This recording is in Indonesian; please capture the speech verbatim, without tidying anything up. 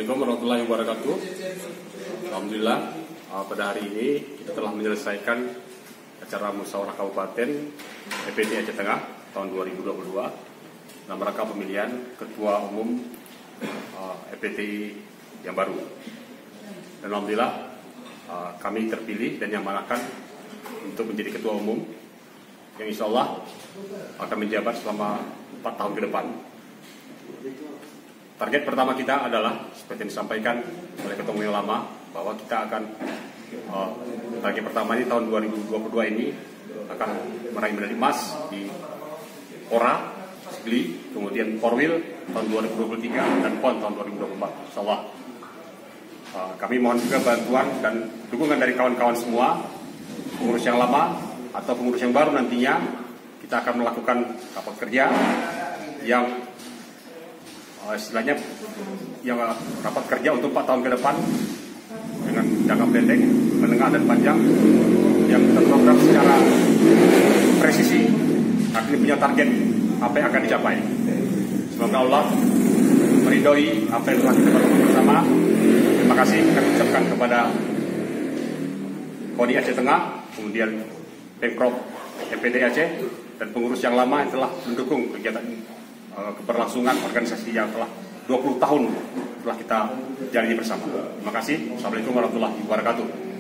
Assalamualaikum warahmatullahi wabarakatuh. Alhamdulillah uh, pada hari ini kita telah menyelesaikan acara musyawarah kabupaten E P T Aceh Tengah tahun dua ribu dua puluh dua dalam rangka pemilihan ketua umum uh, E P T I yang baru. Dan alhamdulillah uh, kami terpilih dan diamanahkan untuk menjadi ketua umum yang insya Allah akan menjabat selama empat tahun ke depan. Target pertama kita adalah seperti yang disampaikan oleh ketua umum yang lama, bahwa kita akan uh, target pertama ini tahun dua ribu dua puluh dua ini akan meraih medali emas di O R A, Sigli, kemudian Korwil tahun dua ribu dua puluh tiga dan Pon tahun dua ribu dua puluh empat. Insyaallah. Uh, kami mohon juga bantuan dan dukungan dari kawan-kawan semua, pengurus yang lama atau pengurus yang baru nantinya. Kita akan melakukan rapat kerja yang uh, istilahnya yang uh, rapat kerja untuk empat tahun ke depan dengan jangka pendek, menengah dan panjang yang terprogram secara presisi, artinya punya target apa yang akan dicapai. Semoga Allah meridhoi apa yang telah kita lakukan bersama. Terima kasih kami ucapkan kepada Kodi Aceh Tengah, kemudian Pemprov E P T Aceh dan pengurus yang lama yang telah mendukung kegiatan uh, keberlangsungan organisasi yang telah dua puluh tahun telah kita jalani bersama. Terima kasih. Assalamualaikum warahmatullahi wabarakatuh.